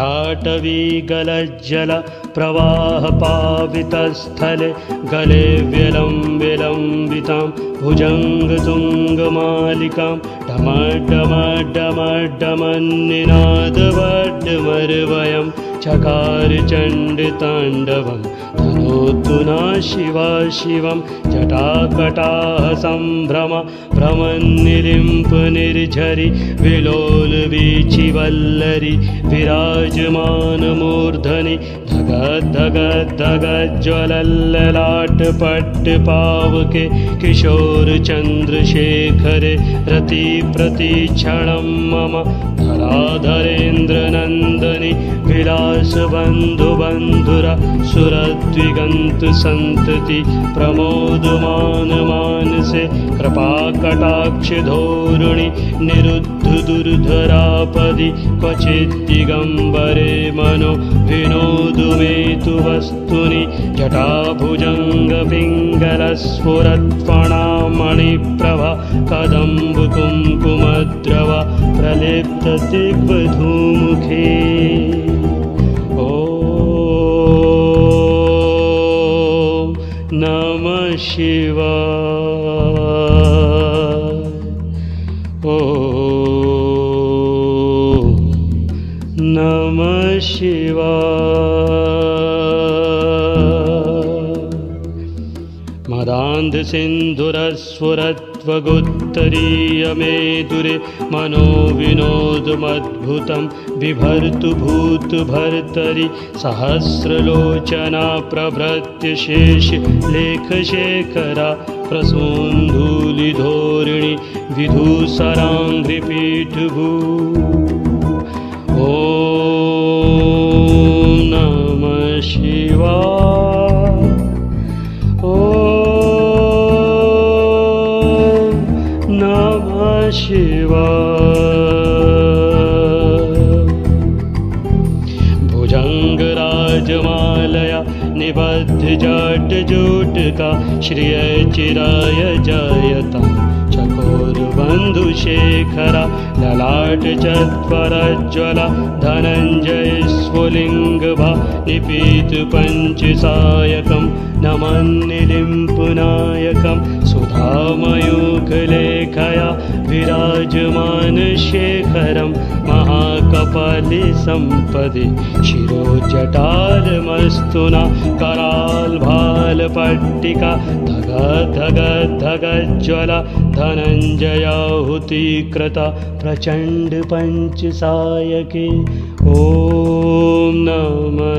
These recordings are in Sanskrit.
जटाटवीगलज्जल प्रवाहपावितस्थले गले विलम्बितां भुजङ्गतुङ्गमालिकां डमड्डमड्डमड्डमन्निनादवड्डमर्वयं चकार चण्डताण्डवं तनोतु नः शिवा शिवं जटाकटाः सम्भ्रम भ्रमन्निलिम्प निर्झरि विलोलवीचिवल्लरि विराजमानमूर्धनि धगद्धगद्धगज्ज्वलल्ललाटपट्टपावके किशोरचन्द्रशेखरे रतिप्रतिक्षणं मम धराधरेन्द्रनन्दनि विलासबन्धुबन्धुरा सुरद्विगन्तसन्तति प्रमोदमानमानसे कृपाकटाक्षधोरुणि निरुद्धदुर्धरापदि क्वचिद्दिगम्बरे मनो विनोदुमेतु वस्तुनि जटाभुजङ्गपिङ्गलस्फुरत्फणामणिप्रभा कदम्बकुङ्कुमद्रवा प्रलिप्तदिग्वधूमुखे ॐ नमः शिवाय ॐ नमः शिवाय मदान्धसिन्धुरस्फुरत्वगुत्तरीयमेदुरे मनो विनोदमद्भुतं बिभर्तु भूतभर्तरि सहस्रलोचना प्रभृत्य शेष लेखशेखरा प्रसून्धूलिधोरिणि विधुसराङ्घ्रिपीठभू ॐ नमः शिवाय ॐ नमः शिवाय भुजङ्गराजमालया निबद्धजटजूटका श्रियचिराय जायतां चकोरबन्धुशेखरा ललाटचत्वरज्ज्वला धनञ्जयस्फुलिङ्गभा निपीतपञ्चसायकं नमन्निलिम्पनायकं सुधामयूखलेखया विराजमानशेखरं महाकपालिसम्पदि शिरोजटालमस्तु न कराल्भालपट्टिका धगद्धगद्धगज्ज्वला धनञ्जयाहुतिकृता प्रचण्डपञ्चसायके ॐ नमः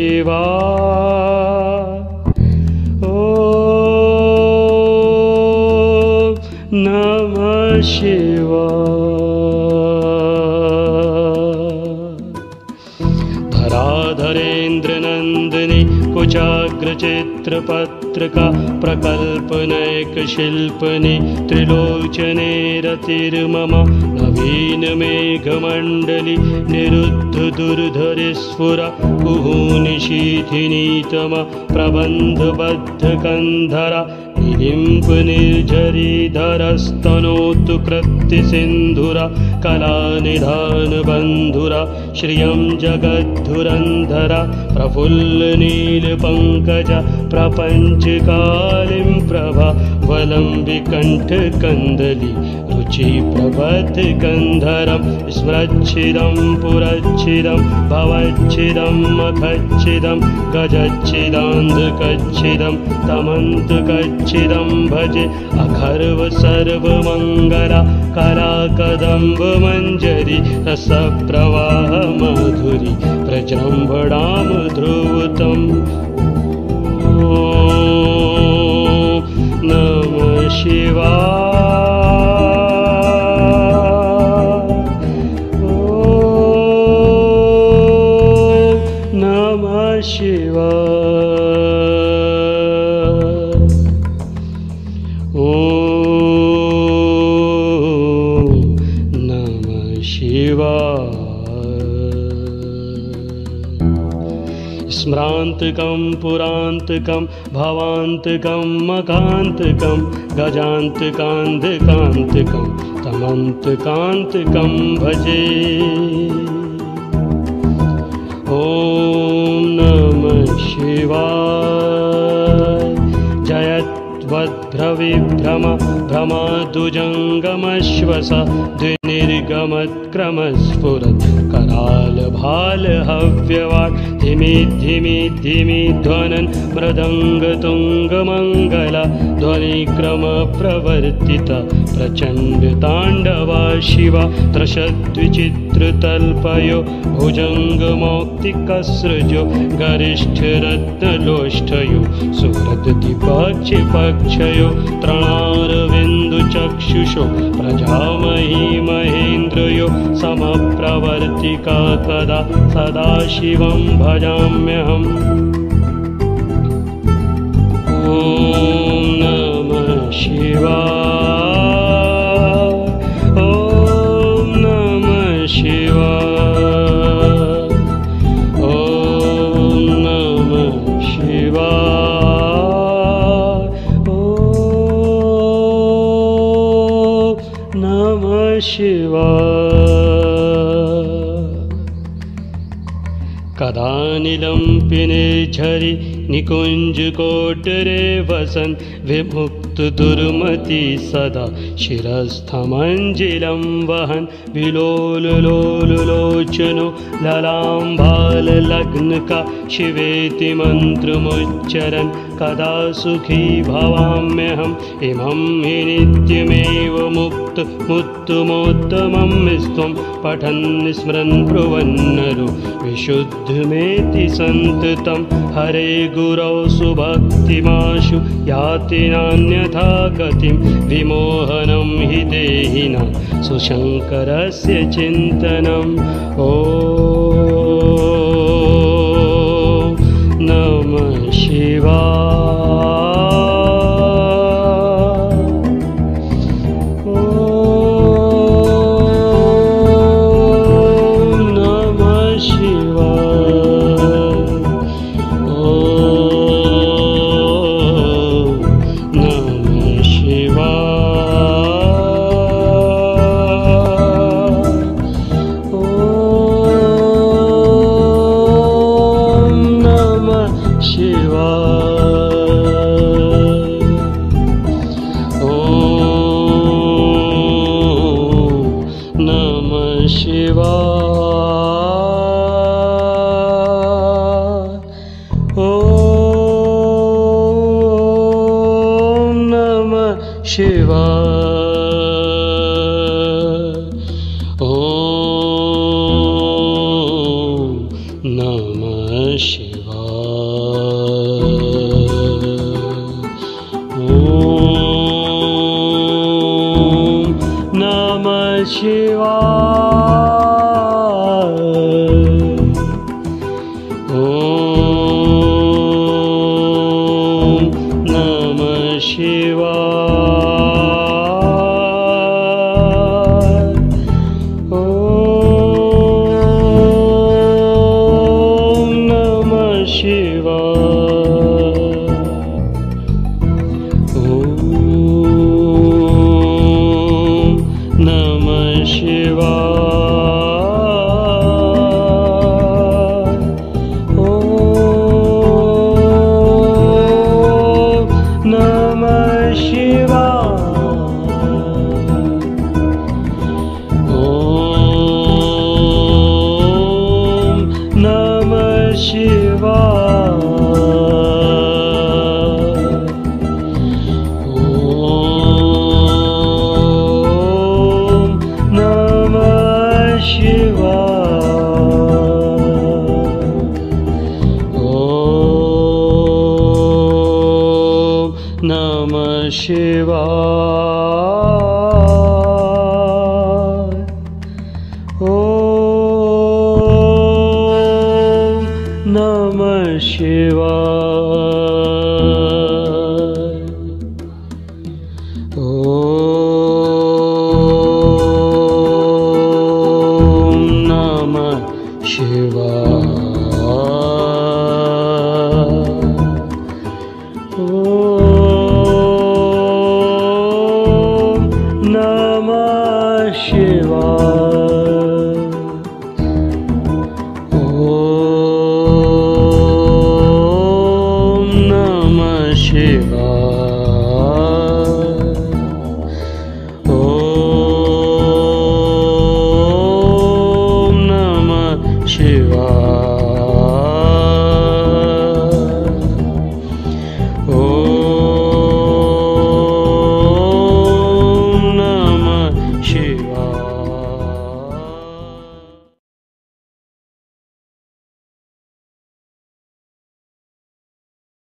शिवाय ॐ नमः शिवाय धराधरेन्द्रनन्दिनी कुचाग्रचित्रपत्रिका प्रकल्पनैकशिल्पनि त्रिलोचने रतिर्मम नवीनमेघमण्डली निरुद्धदुर्धरिस्फुरा कुहूनिशीथिनीतम प्रबन्धबद्धकन्धरा निलिम्पनिर्झरीधरस्तनोतु कृत्तिसिन्धुरा कलानिधानबन्धुरा श्रियं जगद्धुरन्धरा प्रफुल्लनीलपङ्कज प्रपञ्चकालिं प्रभा वलम्बिकण्ठकन्दली रुचिप्रबद्धगन्धरं स्मरच्छिदं पुरच्छिदं भवच्छिदं मखच्छिदं गजच्छिदान्धकच्छिदं तमन्तकच्छिदं भजे अखर्व सर्वमङ्गला कलाकदम्बमञ्जरी रसप्रवाह मधुरी प्रजृम्भणां ध्रुवतम् ॐ नमः शिवाय ॐ नमः शिवाय ॐ नमः शिवाय स्मरान्तकं पुरान्तकं भवान्तकं मकान्तकं गजान्तकान्धकान्तकं तमन्तकान्तकं भजे ॐ नमः शिवाय जयद्वद्भ्रविभ्रम भ्रमादुजङ्गमश्वस द्विनिर्गमत्क्रमस्फुरत् करालभालहव्यवाट् धिमि धिमि धिमि ध्वनन् मृदङ्गतुङ्गमङ्गला ध्वनिक्रमप्रवर्तित प्रचण्डताण्डवा शिवा त्रषद्विचित्रतल्पयो भुजङ्गमौक्तिकसृजो गरिष्ठरत्नलोष्ठयो सुहृद्दिपक्षिपक्षयो त्रणारविन्दुचक्षुषो प्रजामही महेन्द्रयो समप्रवर्तिका कदा सदाशिवं भजाम्यहम् ॐ नमः शिवाय ॐ नमः शिवाय ॐ नमः शिवाय ॐ नमः शिवाय कदानिलं पिनिर्झरि निकुञ्जकोटरे वसन् विमुक्तदुर्मति सदा शिरस्थमञ्जिलं वहन् विलोललोललोचनो ललाम्बाललग्नका शिवेति मन्त्रमुच्चरन् कदा सुखी भवाम्यहम् इमं हि नित्यमेव मुक्तमुत्तमोत्तमं स्त्वं पठन् स्मरन् ब्रुवन्नरो विशुद्धमेति सन्ततं हरे गुरौ सुभक्तिमाशु याति नान्यथा गतिं विमोहनं हि देहिनां सुशङ्करस्य चिन्तनम् ॐ नमः शिवाय ॐ नमः शिवाय ॐ नमः शिवाय।